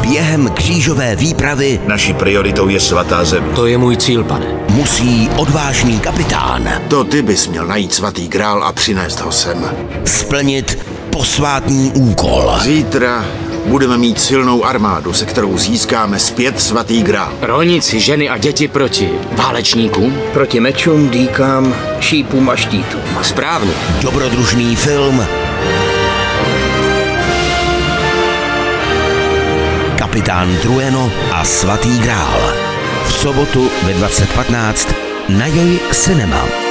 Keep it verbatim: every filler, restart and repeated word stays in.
Během křížové výpravy naší prioritou je svatá země. To je můj cíl, pane. musí odvážný kapitán To ty bys měl najít svatý grál a přinést ho sem. splnit posvátný úkol. Zítra budeme mít silnou armádu, se kterou získáme zpět svatý grál. Rolníci, ženy a děti proti válečníkům? Proti mečům, dýkám, šípům a štítům. Správně. Dobrodružný film Kapitán Trueno a svatý grál. V sobotu ve dvacet patnáct na Joj Cinema.